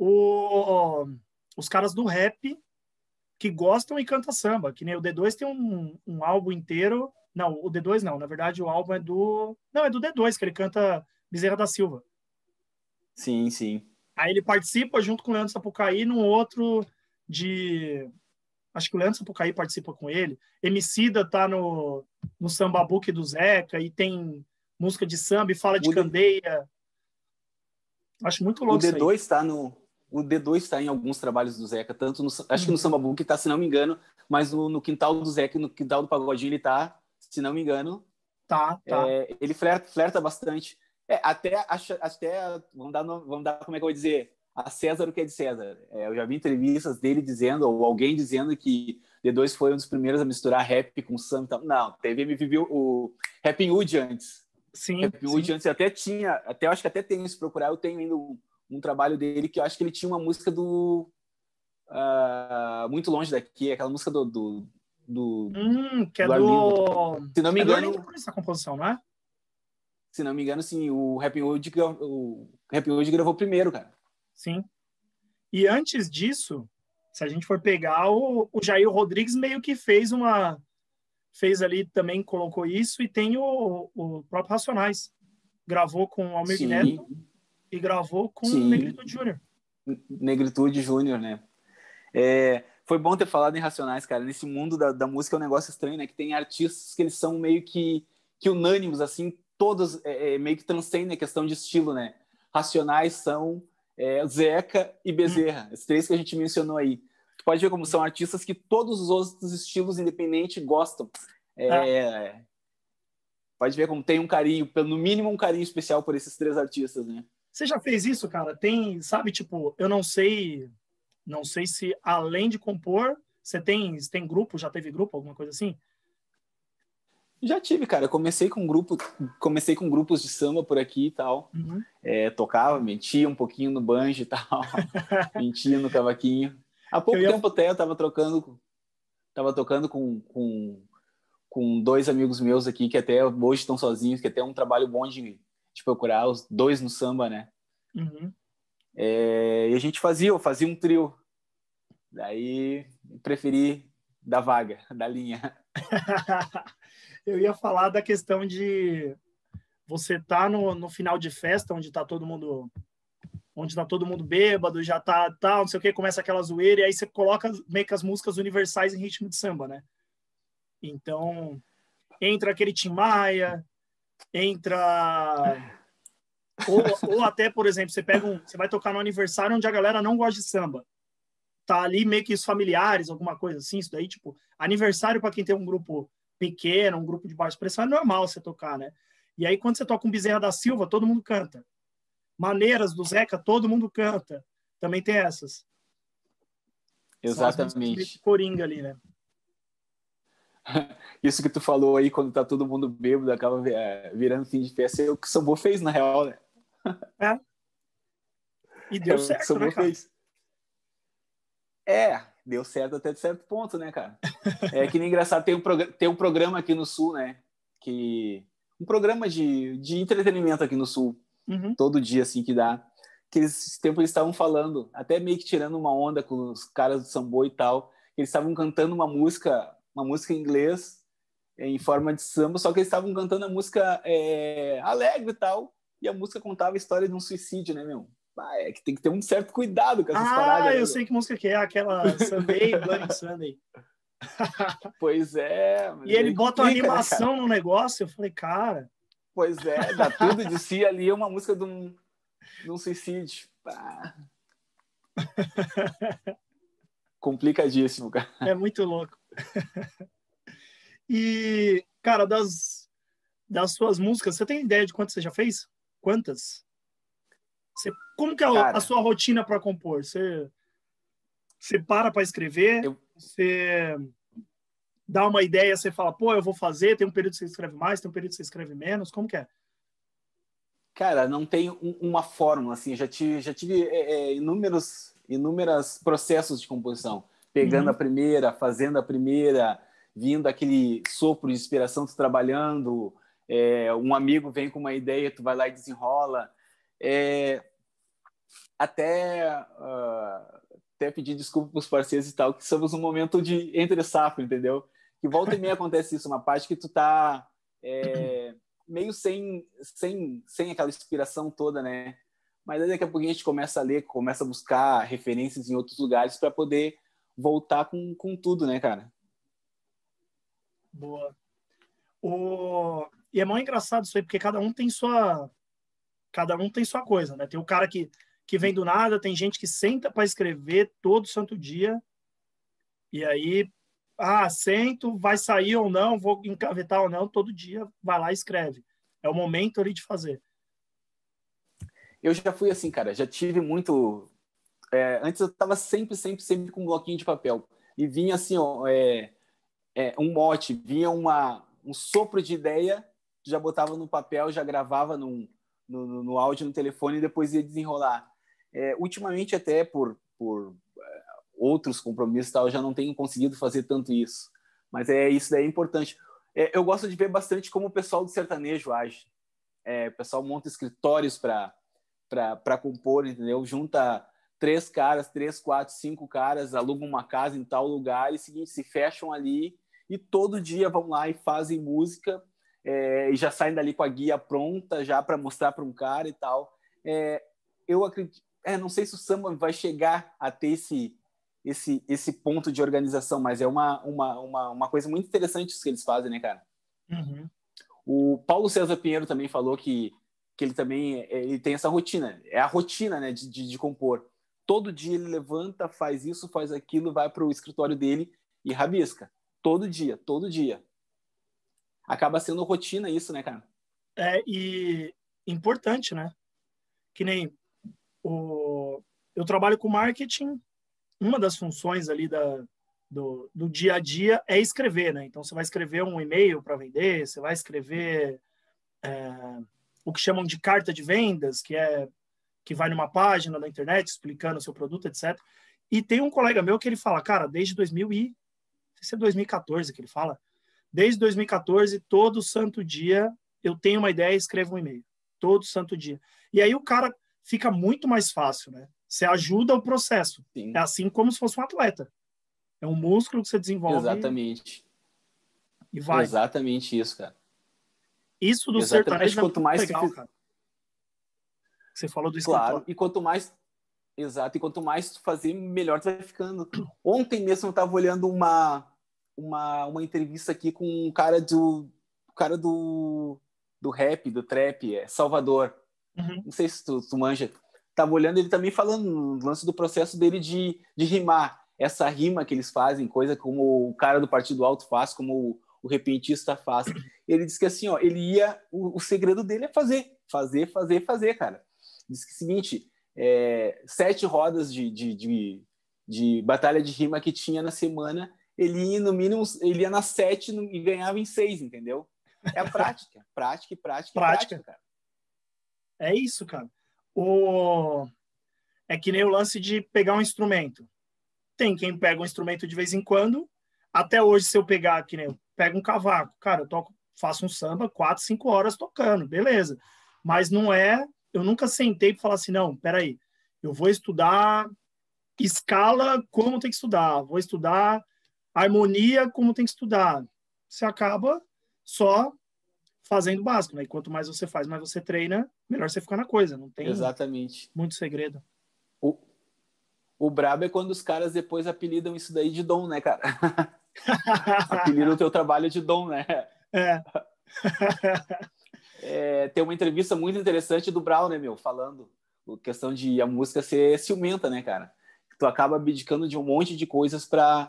Os caras do rap que gostam e cantam samba, que nem o D2 tem um álbum inteiro. Não, o D2 não, na verdade o álbum é do... Não, é do D2, que ele canta Bezerra da Silva. Sim, sim. Aí ele participa junto com o Leandro Sapucaí num outro de... Acho que o Leandro Sapucaí participa com ele. Emicida tá no Samba Book do Zeca e tem música de samba e fala de candeia. Acho muito louco isso aí. O D2 está em alguns trabalhos do Zeca, tanto acho que no Samba Book está, se não me engano, mas no quintal do Zeca, no quintal do Pagodinho ele está, se não me engano. Tá. Ele flerta bastante. Até vamos dar, como é que eu vou dizer, a César o que é de César. Eu já vi entrevistas dele dizendo, ou alguém dizendo que D2 foi um dos primeiros a misturar rap com samba. Não, teve MVB, o Rapping Hood antes. Sim. Rapping Hood antes até acho que até tenho, se procurar, eu tenho ainda um trabalho dele que eu acho que ele tinha uma música do Muito Longe Daqui, aquela música que é do Arlindo. Se não me engano, essa composição, não é? Se não me engano, sim, o Rapping Hood gravou primeiro, cara. Sim. E antes disso, se a gente for pegar, o Jair Rodrigues meio que fez ali também, colocou isso, e tem o próprio Racionais. Gravou com o Almir Neto e gravou com o Negritude Júnior. Negritude Júnior, né? Foi bom ter falado em Racionais, cara. Nesse mundo da música é um negócio estranho, né? Que tem artistas que eles são meio que unânimes, assim, todos meio que transcendem a questão de estilo, né? Racionais são Zeca e Bezerra, esses três que a gente mencionou aí. Tu pode ver como são artistas que todos os outros estilos independentes gostam. Pode ver como tem um carinho, no mínimo um carinho especial por esses três artistas, né? Você já fez isso, cara? Tem, sabe, tipo, eu não sei se além de compor, Você tem grupo? Já teve grupo? Alguma coisa assim? Já tive, cara. Eu comecei com grupos de samba por aqui e tal. Uhum. Tocava, mentia um pouquinho no banjo e tal. Mentia no cavaquinho. Há pouco tempo até eu tava tocando com dois amigos meus aqui que até hoje estão sozinhos, que até é um trabalho bom de procurar os dois no samba, né? Uhum. E a gente eu fazia um trio. Daí preferi da vaga, da linha. Eu ia falar da questão de você tá no final de festa, onde tá todo mundo bêbado, já tá tal, não sei o que, começa aquela zoeira, e aí você coloca meio que as músicas universais em ritmo de samba, né? Então, entra aquele Tim Maia, entra... Ou até, por exemplo, você vai tocar no aniversário onde a galera não gosta de samba. Tá ali meio que os familiares, alguma coisa assim, isso daí, tipo, aniversário para quem tem um grupo pequeno, um grupo de baixa expressão, é normal você tocar, né? E aí, quando você toca um Bezerra da Silva, todo mundo canta. Maneiras do Zeca, todo mundo canta. Também tem essas. São as músicas meio que Exatamente. coringa ali, né? Isso que tu falou aí, quando tá todo mundo bêbado, acaba virando fim de festa, é o que o Sambô fez, na real, né? É. E É deu o que o certo, né, Sambô cara? fez. Deu certo até de certo ponto, né, cara? É que nem engraçado, tem um programa aqui no Sul, né? Um programa de entretenimento aqui no Sul, Uhum. todo dia, assim, que dá. Que esse tempo eles estavam falando, até meio que tirando uma onda com os caras do Sambô e tal. Eles estavam cantando uma música em inglês, em forma de samba, só que eles estavam cantando a música alegre e tal, e a música contava a história de um suicídio, né, meu? É que tem que ter um certo cuidado com essas Ah, paradas, né, eu meu? sei que música que é, aquela Sunday, Bloody Sunday. Pois é, E mas ele aí bota uma complica, né, cara? animação no negócio. Eu falei, cara. Pois é, dá tudo de si ali, é uma música de um suicídio. Pá, complicadíssimo, cara. É muito louco. E, cara, das suas músicas, você tem ideia de quantas você já fez? Quantas? Como que é a Cara, sua rotina para compor? Você para escrever? eu, Você dá uma ideia, você fala, pô, eu vou fazer, tem um período que você escreve mais, tem um período que você escreve menos, como que é? cara, não tem uma fórmula, assim, já tive inúmeros processos de composição. Pegando a Uhum. primeira, fazendo a primeira, vindo aquele sopro de inspiração, tu trabalhando, um amigo vem com uma ideia, tu vai lá e desenrola. É, até pedir desculpa para os parceiros e tal, que estamos num momento de entre safra, entendeu? Que volta e meia acontece isso, uma parte que tu tá meio sem aquela inspiração toda, né? Mas aí daqui a pouco a gente começa a ler, começa a buscar referências em outros lugares para poder voltar com tudo, né, cara? Boa. E é muito engraçado isso aí, porque cada um tem sua coisa, né? Tem o cara que vem do nada, tem gente que senta para escrever todo santo dia, e aí, sento, vai sair ou não, vou encavetar ou não, todo dia vai lá e escreve. É o momento ali de fazer. Eu já fui assim, cara, já tive muito. Antes eu tava sempre com um bloquinho de papel. E vinha assim, ó, um mote, vinha um sopro de ideia, já botava no papel, já gravava no áudio, no telefone e depois ia desenrolar. Ultimamente, até por outros compromissos, tal, eu já não tenho conseguido fazer tanto isso. Mas isso daí é importante. Eu gosto de ver bastante como o pessoal do sertanejo age. O pessoal monta escritórios para compor, entendeu? Junta 3 caras, 3, 4, 5 caras, alugam uma casa em tal lugar e seguinte, se fecham ali e todo dia vão lá e fazem música e já saem dali com a guia pronta já para mostrar para um cara e tal. Eu acredito, não sei se o samba vai chegar a ter esse ponto de organização, mas é uma coisa muito interessante isso que eles fazem, né, cara? Uhum. O Paulo César Pinheiro também falou que ele também ele tem essa rotina, é a rotina, né, de compor. Todo dia ele levanta, faz isso, faz aquilo, vai para o escritório dele e rabisca. Todo dia, todo dia. Acaba sendo rotina isso, né, cara? E importante, né? Que nem eu trabalho com marketing, uma das funções ali do dia a dia é escrever, né? Então, você vai escrever um e-mail para vender, você vai escrever o que chamam de carta de vendas, que vai numa página da internet explicando o seu produto, etc. E tem um colega meu que ele fala, cara, desde 2014 que ele fala, desde 2014, todo santo dia eu tenho uma ideia e escrevo um e-mail. Todo santo dia. E aí o cara fica muito mais fácil, né? Você ajuda o processo. Sim. É assim como se fosse um atleta. É um músculo que você desenvolve. Exatamente. E vai. Exatamente isso, cara. Isso do Exatamente. sertanejo é muito legal, cara. Você falou do escritório. Claro, e quanto mais... Exato, e quanto mais tu fazer, melhor tu vai ficando. Ontem mesmo eu estava olhando uma entrevista aqui com um cara do rap, do trap, Salvador. Uhum. Não sei se tu manja. Tava olhando ele também falando no lance do processo dele de rimar. Essa rima que eles fazem, coisa como o cara do Partido Alto faz, como o repentista faz. Ele disse que assim, ó, o segredo dele é fazer, cara. Diz que é o seguinte, 7 rodas de batalha de rima que tinha na semana, ele ia no mínimo, ele ia nas 7 e ganhava em 6, entendeu? É a prática, prática, cara. É isso, cara. É que nem o lance de pegar um instrumento. Tem quem pega um instrumento de vez em quando. Até hoje, se eu pegar, que nem eu pego um cavaco, cara, faço um samba 4, 5 horas tocando, beleza. Mas não é... Eu nunca sentei para falar assim, não, peraí, eu vou estudar escala como tem que estudar, vou estudar harmonia como tem que estudar. Você acaba só fazendo o básico, né? E quanto mais você faz, mais você treina, melhor você fica na coisa. Não tem Exatamente. muito segredo. O brabo é quando os caras depois apelidam isso daí de dom, né, cara? Apelidam o teu trabalho de dom, né? Tem uma entrevista muito interessante do Brau, né, meu? Falando a questão de a música ser ciumenta, né, cara? Tu acaba abdicando de um monte de coisas para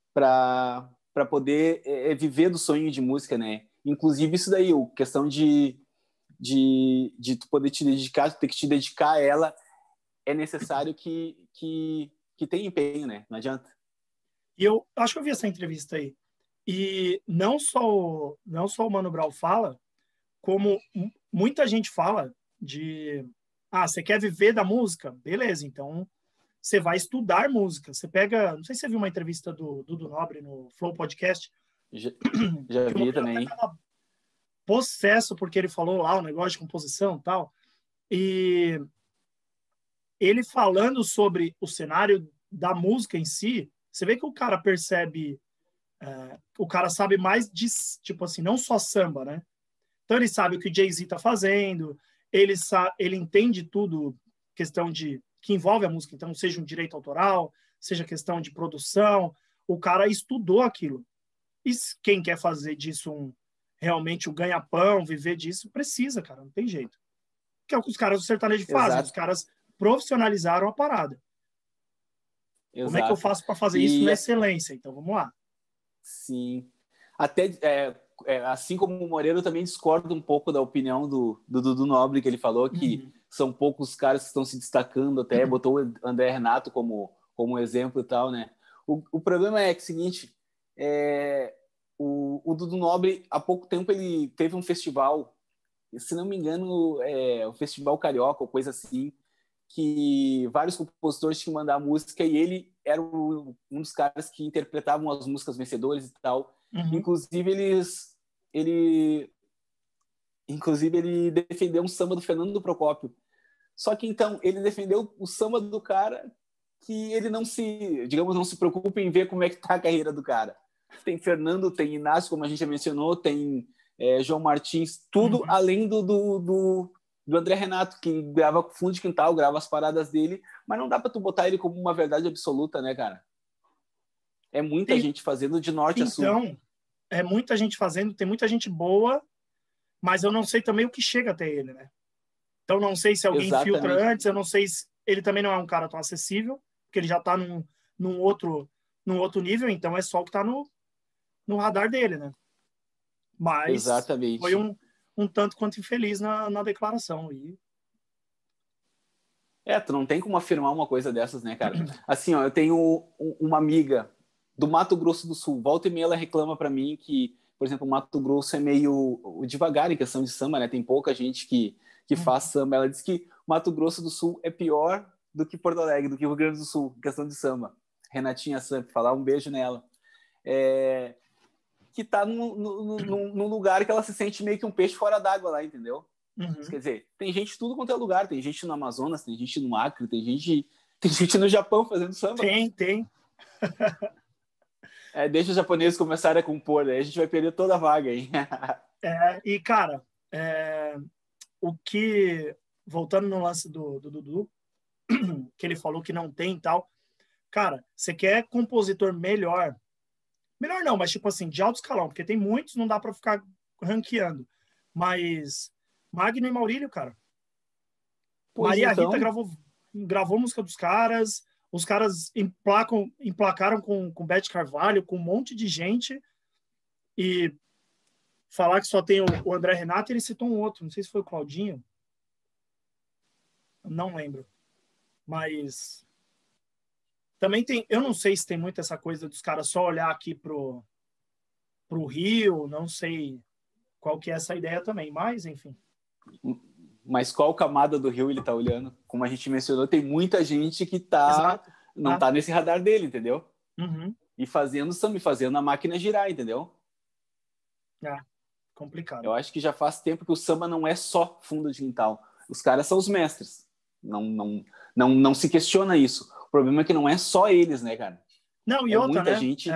poder viver do sonho de música, né? Inclusive isso daí, a questão de tu poder te dedicar, tu ter que te dedicar a ela, é necessário que tenha empenho, né? Não adianta. E eu acho que eu vi essa entrevista aí. E não só o Mano Brown fala, como muita gente fala de... você quer viver da música? Beleza, então você vai estudar música. Você pega... Não sei se você viu uma entrevista do Dudu Nobre no Flow Podcast. Já vi também. Possesso, porque ele falou lá o negócio de composição e tal. E ele falando sobre o cenário da música em si, você vê que o cara percebe... o cara sabe mais de, tipo assim, não só samba, né? Então ele sabe o que o Jay-Z tá fazendo, ele entende tudo, questão de que envolve a música, então seja um direito autoral, seja questão de produção, o cara estudou aquilo. E quem quer fazer disso realmente o ganha-pão, viver disso, precisa, cara, não tem jeito. Que é o que os caras do sertanejo fazem, os caras profissionalizaram a parada. Exato. Como é que eu faço para fazer isso na excelência? Então vamos lá. Sim. Até assim como o Moreira, eu também discordo um pouco da opinião do Dudu Nobre, que ele falou que são poucos caras que estão se destacando, até botou o André Renato como exemplo e tal, né? O problema é que o seguinte, o Dudu Nobre, há pouco tempo, ele teve um festival, se não me engano, o Festival Carioca, ou coisa assim, que vários compositores tinham que mandar música e ele era um dos caras que interpretavam as músicas vencedoras e tal. Inclusive ele defendeu um samba do Fernando Procópio. Só que então ele defendeu o samba do cara que ele não se preocupa em ver como é que tá a carreira do cara. Tem Fernando, tem Inácio, como a gente já mencionou, tem João Martins, tudo além do André Renato, que grava fundo de quintal, grava as paradas dele, mas não dá pra tu botar ele como uma verdade absoluta, né, cara? É muita gente fazendo de norte a sul. Então, é muita gente fazendo, tem muita gente boa, mas eu não sei também o que chega até ele, né? Então, não sei se alguém filtra antes, eu não sei se... Ele também não é um cara tão acessível, porque ele já tá num outro nível, então é só o que tá no radar dele, né? Mas foi um tanto quanto infeliz na declaração. Tu não tem como afirmar uma coisa dessas, né, cara? Assim, ó, eu tenho uma amiga do Mato Grosso do Sul. Volta e meia ela reclama para mim que, por exemplo, o Mato Grosso é meio devagar em questão de samba, né? Tem pouca gente que faz samba. Ela diz que Mato Grosso do Sul é pior do que Porto Alegre, do que o Rio Grande do Sul, em questão de samba. Renatinha Samp, falar um beijo nela. Que tá num lugar que ela se sente meio que um peixe fora d'água lá, entendeu? Quer dizer, tem gente de tudo quanto é lugar. Tem gente no Amazonas, tem gente no Acre, tem gente no Japão fazendo samba. Tem. Deixa os japoneses começarem a compor, aí a gente vai perder toda a vaga aí. E, cara, o que... Voltando no lance do Dudu, que ele falou que não tem e tal. Cara, você quer compositor melhor? Melhor não, mas tipo assim, de alto escalão, porque tem muitos, não dá pra ficar ranqueando. Mas Magno e Maurílio, cara. Pois Maria então... Rita gravou música dos caras, os caras emplacaram com Beth Carvalho, com um monte de gente, e falar que só tem o André Renato, ele citou um outro, não sei se foi o Claudinho, não lembro, mas também tem, eu não sei se tem muito essa coisa dos caras só olhar aqui pro Rio, não sei qual que é essa ideia também, mas enfim. Mas qual camada do Rio ele tá olhando? Como a gente mencionou, tem muita gente que não tá nesse radar dele, entendeu? Uhum. E fazendo a máquina girar, entendeu? Complicado. Eu acho que já faz tempo que o samba não é só fundo de quintal. Os caras são os mestres. Não se questiona isso. O problema é que não é só eles, né, cara? Não, e outra, muita né? gente.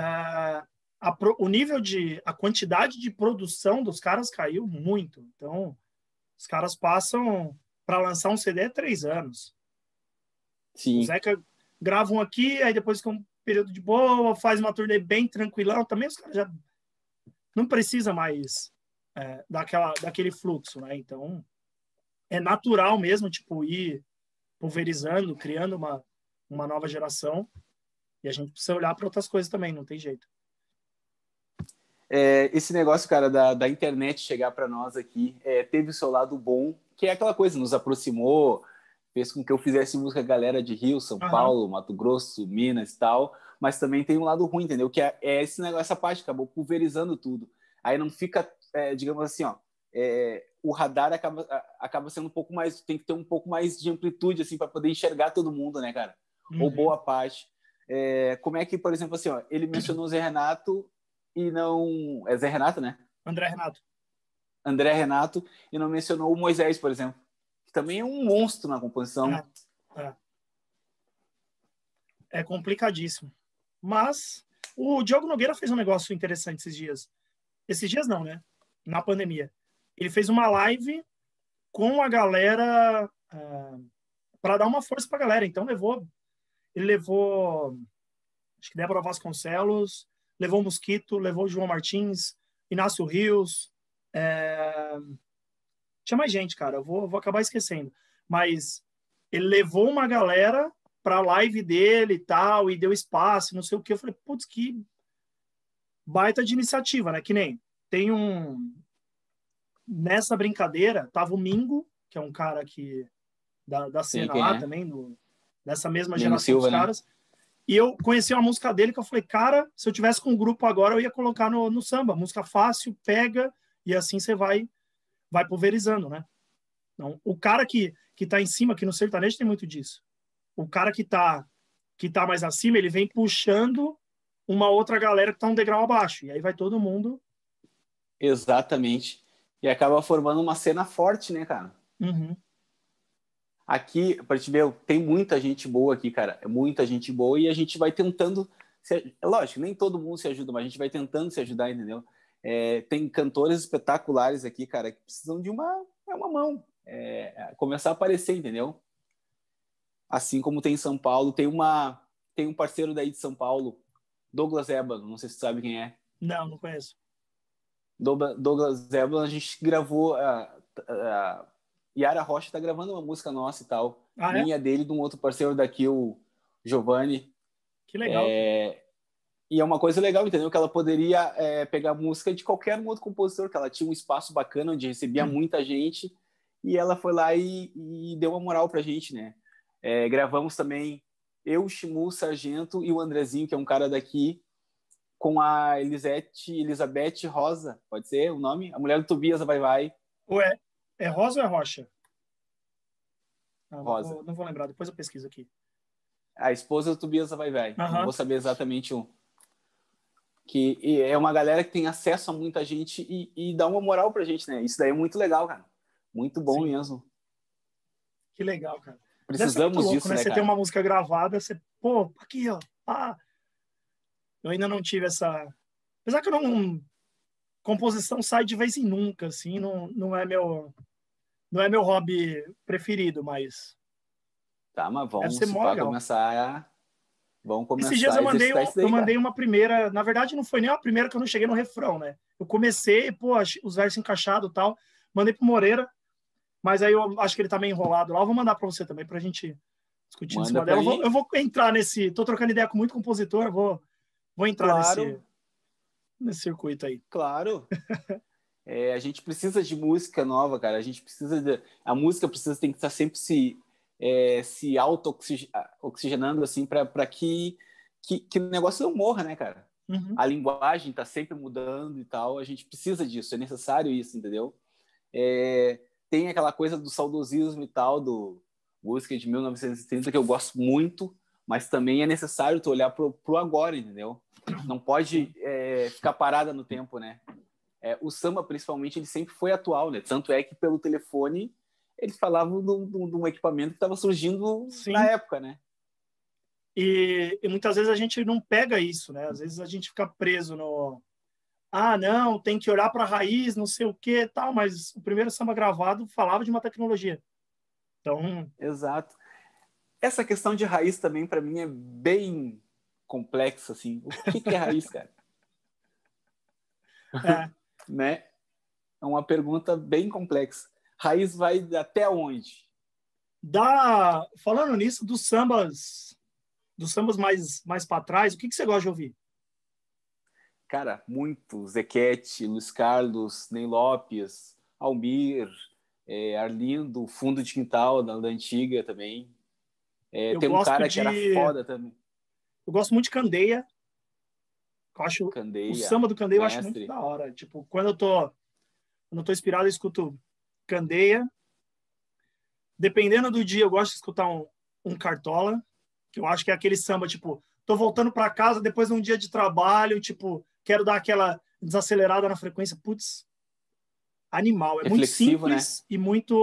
A quantidade de produção dos caras caiu muito. Então, os caras passam para lançar um CD 3 anos. Sim. O Zeca gravam aqui, aí depois com um período de boa, faz uma turnê bem tranquilão. Também os caras já não precisa mais daquele fluxo, né? Então, é natural mesmo, tipo, ir pulverizando, criando uma nova geração. E a gente precisa olhar para outras coisas também, não tem jeito. Esse negócio, cara, da internet chegar para nós aqui, teve o seu lado bom, que é aquela coisa, nos aproximou, fez com que eu fizesse música com a galera de Rio, São Paulo, Mato Grosso, Minas e tal, mas também tem um lado ruim, entendeu? Que é esse negócio, essa parte, acabou pulverizando tudo. Aí não fica, digamos assim, ó, o radar acaba sendo um pouco mais, tem que ter um pouco mais de amplitude, assim, para poder enxergar todo mundo, né, cara? Ou boa parte. Como é que, por exemplo, assim, ó, ele mencionou o Zé Renato e não... É Zé Renato, né? André Renato, e não mencionou o Moisés, por exemplo, que também é um monstro na composição. É complicadíssimo. Mas o Diogo Nogueira fez um negócio interessante esses dias. Esses dias não, né? Na pandemia. Ele fez uma live com a galera para dar uma força pra galera. Então ele levou acho que Débora Vasconcelos, levou Mosquito, levou João Martins, Inácio Rios, tinha mais gente, cara, eu vou acabar esquecendo, mas ele levou uma galera pra live dele e tal, e deu espaço, não sei o que, eu falei, putz, que baita de iniciativa, né, que nem tem nessa brincadeira, tava o Mingo, que é um cara da cena lá também, dessa mesma Mingo geração Silva, dos caras, né? E eu conheci uma música dele que eu falei, cara, se eu tivesse com um grupo agora, eu ia colocar no samba. Música fácil, pega, e assim você vai pulverizando, né? Então, o cara que tá em cima, que no sertanejo tem muito disso. O cara que tá mais acima, ele vem puxando uma outra galera que tá um degrau abaixo. E aí vai todo mundo... Exatamente. E acaba formando uma cena forte, né, cara? Uhum. Aqui, pra te ver, tem muita gente boa aqui, cara. É muita gente boa e a gente vai tentando... Lógico, nem todo mundo se ajuda, mas a gente vai tentando se ajudar, entendeu? Tem cantores espetaculares aqui, cara, que precisam de uma mão. Começar a aparecer, entendeu? Assim como tem em São Paulo, tem um parceiro daí de São Paulo, Douglas Ébano, não sei se você sabe quem é. Não conheço. Douglas Ébano, a gente gravou... Yara Rocha tá gravando uma música nossa e tal. Minha dele, de um outro parceiro daqui, o Giovanni. Que legal. E é uma coisa legal, entendeu? Que ela poderia pegar música de qualquer outro compositor, que ela tinha um espaço bacana onde recebia muita gente, e ela foi lá e deu uma moral pra gente, né? Gravamos também eu, Shimu, Sargento e o Andrezinho, que é um cara daqui, com a Elizabeth Rosa, pode ser o nome? A mulher do Tobias Vai Vai. Ou é Rosa ou é Rocha? Rosa. Não vou lembrar, depois eu pesquiso aqui. A esposa do Tobias Vai Vai. Não vou saber exatamente o... Que é uma galera que tem acesso a muita gente e dá uma moral pra gente, né? Isso daí é muito legal, cara. Muito bom mesmo. Que legal, cara. Precisamos louco, disso, né, você cara? tem uma música gravada, você... Pô, aqui, ó. Eu ainda não tive essa... Apesar que eu não... Composição sai de vez em nunca, assim. Não é meu hobby preferido, mas... Tá, mas vamos legal. começar... Vamos começar Esses dias a exercitar isso daí, eu mandei uma primeira... Na verdade, não foi nem a primeira que eu não cheguei no refrão, né? Eu comecei, pô, os versos encaixados e tal. Mandei pro Moreira, mas aí eu acho que ele tá meio enrolado lá. Eu vou mandar pra você também, pra gente discutir em cima dela. Eu vou entrar nesse... Tô trocando ideia com muito compositor, eu vou entrar nesse circuito aí. Claro. A gente precisa de música nova, cara. A gente precisa a música tem que estar sempre se auto-oxigenando, assim, para que o negócio não morra, né, cara? Uhum. A linguagem tá sempre mudando e tal. A gente precisa disso, é necessário isso, entendeu? Tem aquela coisa do saudosismo e tal, do música de 1930, que eu gosto muito, mas também é necessário tu olhar pro agora, entendeu? Não pode ficar parada no tempo, né? O samba, principalmente, ele sempre foi atual, né? Tanto é que pelo telefone eles falavam de um equipamento que estava surgindo na época, né? E muitas vezes a gente não pega isso, né? Às vezes a gente fica preso no... não, tem que olhar para a raiz, não sei o que, tal, mas o primeiro samba gravado falava de uma tecnologia. Então... Exato. Essa questão de raiz também, para mim, é bem complexa, assim. O que é raiz, cara? Né? É uma pergunta bem complexa. Raiz vai até onde? Falando nisso, dos sambas mais para trás, o que você gosta de ouvir? Cara, muito. Zequete, Luiz Carlos, Ney Lopes, Almir, Arlindo, Fundo de Quintal, da antiga também. Tem um cara que era foda também. Eu gosto muito de Candeia. Eu acho Candeia, o samba do Candeia mestre. Eu acho muito da hora. Tipo, quando eu tô inspirado, eu escuto Candeia. Dependendo do dia, eu gosto de escutar um Cartola, que eu acho que é aquele samba, tipo, tô voltando para casa depois de um dia de trabalho, tipo, quero dar aquela desacelerada na frequência. Putz, animal. É muito simples, né?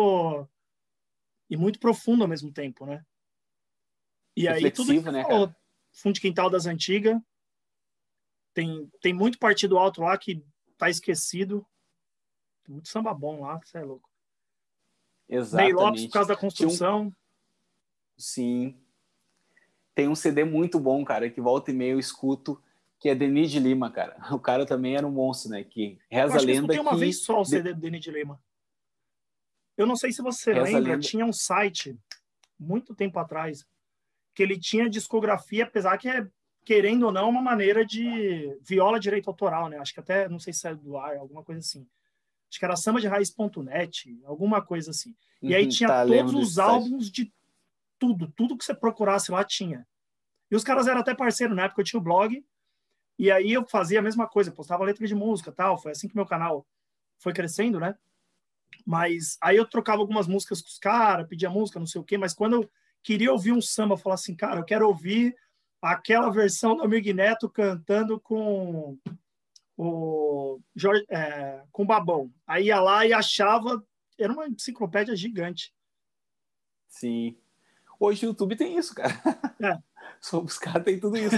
e muito profundo ao mesmo tempo, né? E aí tudo que você falou, cara? Fundo de Quintal das Antigas, tem muito partido alto lá que tá esquecido. Tem muito samba bom lá, você é louco. Exatamente. Ney Lopes por causa da construção. Sim. Tem um CD muito bom, cara, que volta e meia eu escuto, que é Denis de Lima, cara. O cara também era um monstro, né? Que reza a lenda que... Eu escutei uma vez só o CD do Denis de Lima. Eu não sei se você lembra, tinha um site, muito tempo atrás, que ele tinha discografia, apesar que querendo ou não, uma maneira de viola direito autoral, né? Acho que até, não sei se é do ar, alguma coisa assim. Acho que era sambaderaiz.net, alguma coisa assim. E aí tinha todos os álbuns de tudo que você procurasse lá tinha. E os caras eram até parceiros, na época eu tinha o blog, e aí eu fazia a mesma coisa, postava letra de música e tal, foi assim que meu canal foi crescendo, né? Mas aí eu trocava algumas músicas com os caras, pedia música, não sei o quê, mas quando eu queria ouvir um samba, eu falava assim, cara, eu quero ouvir aquela versão do Amir Neto cantando com o Jorge, com o Babão. Aí ia lá e achava, era uma enciclopédia gigante. Sim. Hoje o YouTube tem isso, cara. Os caras têm tudo isso.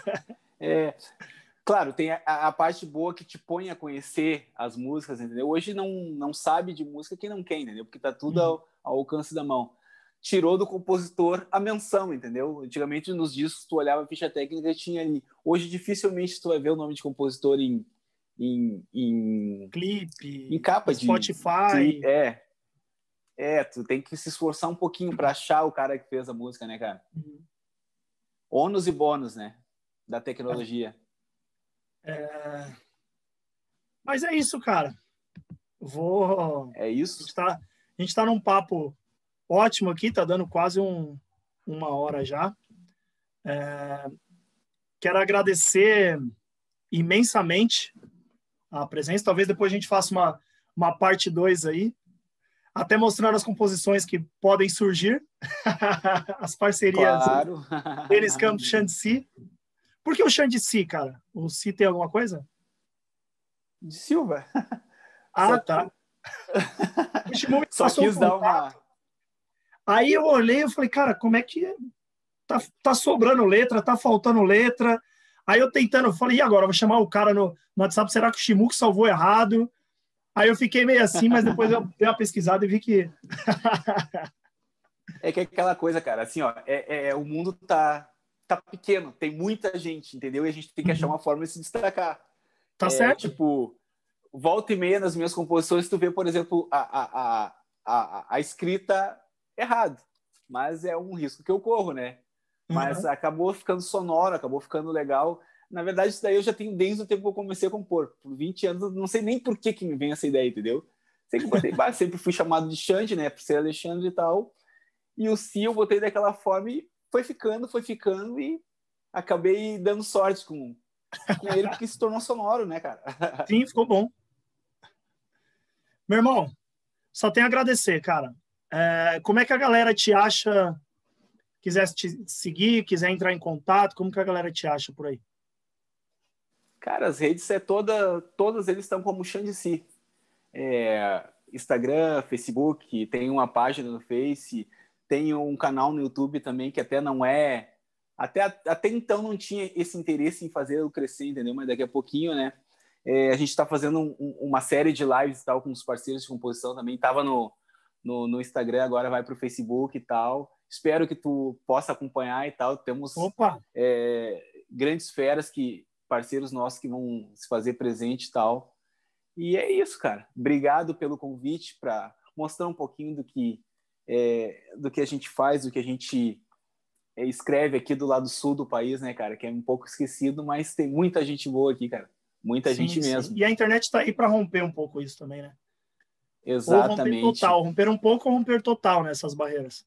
Claro, tem a parte boa que te põe a conhecer as músicas, entendeu? Hoje não sabe de música quem não quer, entendeu? Porque tá tudo ao alcance da mão. Tirou do compositor a menção, entendeu? Antigamente nos discos tu olhava a ficha técnica e tinha ali. Hoje dificilmente tu vai ver o nome de compositor em clipe, em capa Spotify. De tu tem que se esforçar um pouquinho para achar o cara que fez a música, né, cara? Ônus e bônus, né? Da tecnologia. Mas é isso, cara. É isso? A gente tá num papo ótimo aqui, tá dando quase uma hora já. Quero agradecer imensamente a presença. Talvez depois a gente faça uma parte 2 aí, até mostrando as composições que podem surgir, as parcerias Claro. Denis Campos, Xande. Por que o Xande, cara? O Si tem alguma coisa? De Silva. Ah, tá. O Shimu me Só passou o quis dar contato. uma... Aí eu olhei e falei, cara, como é que tá sobrando letra, tá faltando letra? Aí eu tentando, falei, e agora? Eu vou chamar o cara no WhatsApp, será que o Shimu que salvou errado? Aí eu fiquei meio assim, mas depois eu dei uma pesquisada e vi que... É que é aquela coisa, cara, assim, ó, o mundo tá pequeno, tem muita gente, entendeu? E a gente tem que achar uma forma de se destacar. Tá certo? Tipo, volta e meia nas minhas composições, tu vê, por exemplo, a escrita errado, mas é um risco que eu corro, né? Mas acabou ficando sonoro, acabou ficando legal. Na verdade, isso daí eu já tenho desde o tempo que eu comecei a compor. Por 20 anos, não sei nem por que me vem essa ideia, entendeu? Sempre fui chamado de Xande, né? Por ser Alexandre e tal. E o Si eu botei daquela forma e foi ficando e acabei dando sorte com ele porque se tornou sonoro, né, cara? Sim, ficou bom. Meu irmão, só tenho a agradecer, cara. Como é que a galera te acha? Quiser te seguir, quiser entrar em contato, como que a galera te acha por aí? Cara, as redes todas eles estão como Xande Si. Instagram, Facebook, tem uma página no Face, tem um canal no YouTube também que até não é... Até então não tinha esse interesse em fazer eu crescer, entendeu? Mas daqui a pouquinho, né? A gente está fazendo uma série de lives e tal com os parceiros de composição também. Estava no Instagram, agora vai para o Facebook e tal. Espero que tu possa acompanhar e tal. Temos grandes feras, parceiros nossos que vão se fazer presente e tal. E é isso, cara. Obrigado pelo convite para mostrar um pouquinho do que a gente faz, do que a gente escreve aqui do lado sul do país, né, cara? Que é um pouco esquecido, mas tem muita gente boa aqui, cara. Muita gente mesmo. E a internet está aí para romper um pouco isso também, né? Ou romper Exatamente. total. Romper um pouco ou romper total nessas barreiras.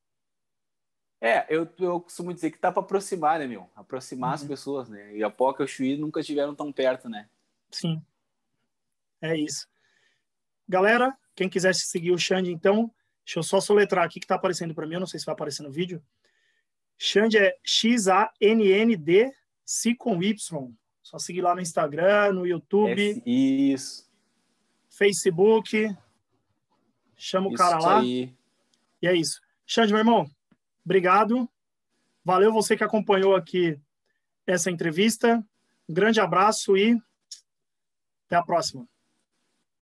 Eu costumo dizer que tá para aproximar, né, meu? Aproximar as pessoas, né? E a Poca e o Chuí nunca estiveram tão perto, né? Sim. É isso. Galera, quem quiser seguir o Xande, então, deixa eu só soletrar aqui que tá aparecendo para mim, eu não sei se vai aparecer no vídeo. Xande é Xannd, Si com Y. Só seguir lá no Instagram, no YouTube. Isso. Facebook. Chama o cara lá. Aí. E é isso. Xande, meu irmão, obrigado. Valeu você que acompanhou aqui essa entrevista. Um grande abraço e até a próxima.